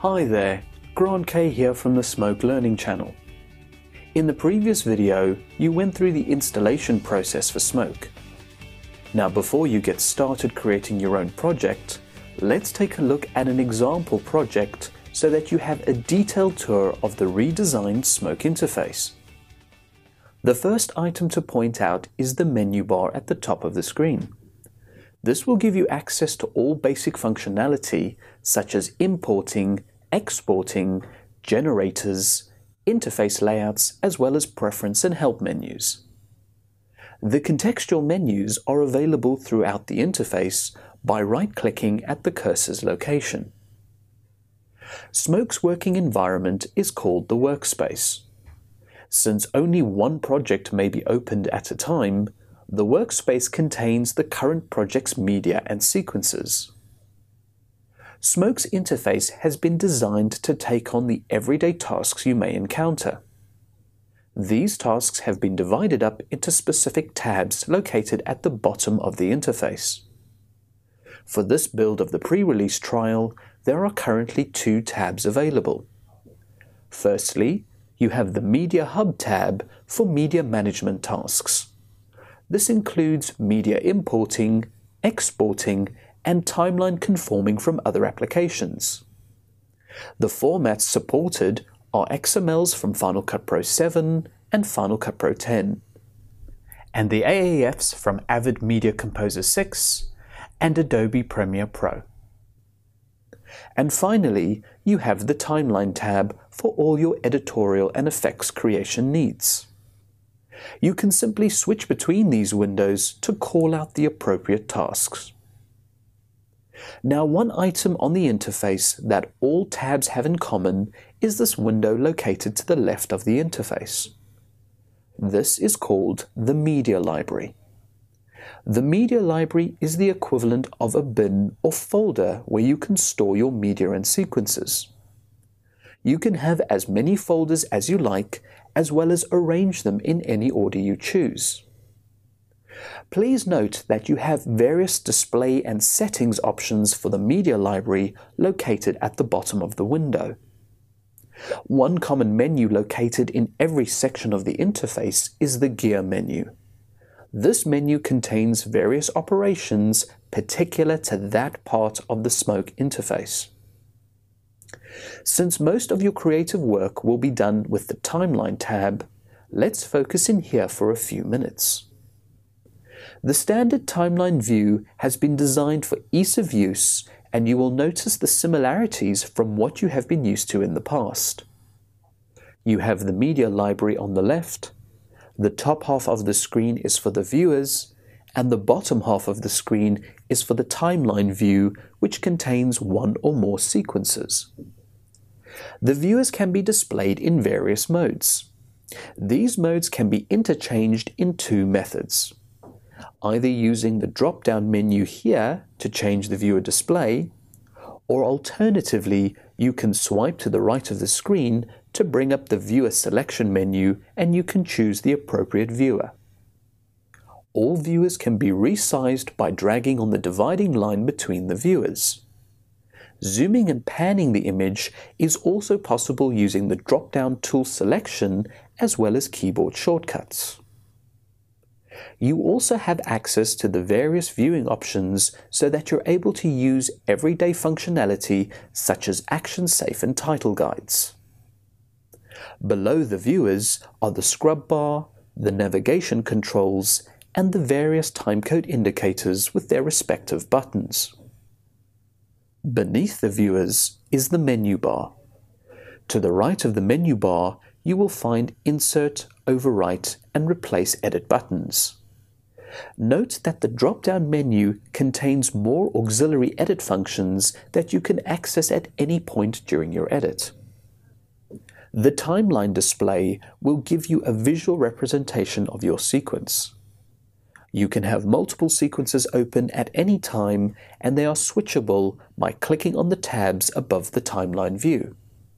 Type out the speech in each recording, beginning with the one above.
Hi there, Grant K here from the Smoke Learning channel. In the previous video, you went through the installation process for Smoke. Now before you get started creating your own project, let's take a look at an example project so that you have a detailed tour of the redesigned Smoke interface. The first item to point out is the menu bar at the top of the screen. This will give you access to all basic functionality such as importing, exporting, generators, interface layouts, as well as preference and help menus. The contextual menus are available throughout the interface by right-clicking at the cursor's location. Smoke's working environment is called the workspace. Since only one project may be opened at a time, the workspace contains the current project's media and sequences. Smoke's interface has been designed to take on the everyday tasks you may encounter. These tasks have been divided up into specific tabs located at the bottom of the interface. For this build of the pre-release trial, there are currently 2 tabs available. Firstly, you have the Media Hub tab for media management tasks. This includes media importing, exporting, and timeline conforming from other applications. The formats supported are XMLs from Final Cut Pro 7 and Final Cut Pro 10, and the AAFs from Avid Media Composer 6 and Adobe Premiere Pro. And finally, you have the Timeline tab for all your editorial and effects creation needs. You can simply switch between these windows to call out the appropriate tasks. Now, one item on the interface that all tabs have in common is this window located to the left of the interface. This is called the Media Library. The Media Library is the equivalent of a bin or folder where you can store your media and sequences. You can have as many folders as you like, as well as arrange them in any order you choose. Please note that you have various display and settings options for the Media Library located at the bottom of the window. One common menu located in every section of the interface is the Gear menu. This menu contains various operations particular to that part of the Smoke interface. Since most of your creative work will be done with the Timeline tab, let's focus in here for a few minutes. The standard timeline view has been designed for ease of use, and you will notice the similarities from what you have been used to in the past. You have the Media Library on the left, the top half of the screen is for the viewers, and the bottom half of the screen is for the timeline view, which contains one or more sequences. The viewers can be displayed in various modes. These modes can be interchanged in 2 methods. Either using the drop-down menu here to change the viewer display, or alternatively, you can swipe to the right of the screen to bring up the viewer selection menu and you can choose the appropriate viewer. All viewers can be resized by dragging on the dividing line between the viewers. Zooming and panning the image is also possible using the drop-down tool selection as well as keyboard shortcuts. You also have access to the various viewing options so that you're able to use everyday functionality such as action safe and title guides. Below the viewers are the scrub bar, the navigation controls, and the various timecode indicators with their respective buttons. Beneath the viewers is the menu bar. To the right of the menu bar, you will find Insert, Overwrite, and Replace Edit buttons. Note that the drop-down menu contains more auxiliary edit functions that you can access at any point during your edit. The timeline display will give you a visual representation of your sequence. You can have multiple sequences open at any time, and they are switchable by clicking on the tabs above the timeline view.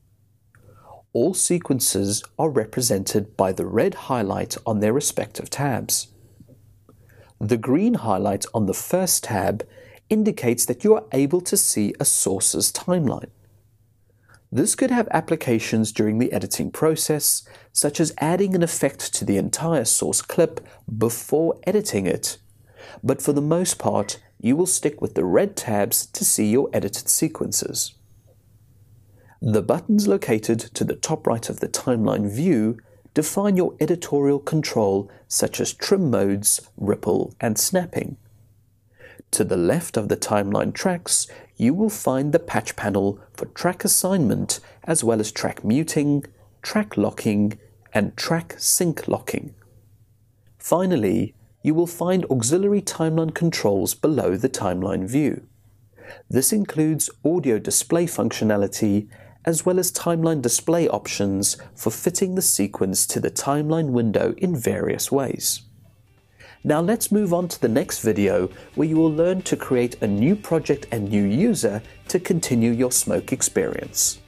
All sequences are represented by the red highlight on their respective tabs. The green highlight on the first tab indicates that you are able to see a source's timeline. This could have applications during the editing process, such as adding an effect to the entire source clip before editing it. But for the most part, you will stick with the red tabs to see your edited sequences. The buttons located to the top right of the timeline view define your editorial control, such as trim modes, ripple, and snapping. To the left of the timeline tracks, you will find the patch panel for track assignment, as well as track muting, track locking, and track sync locking. Finally, you will find auxiliary timeline controls below the timeline view. This includes audio display functionality, as well as timeline display options for fitting the sequence to the timeline window in various ways. Now let's move on to the next video, where you will learn to create a new project and new user to continue your Smoke experience.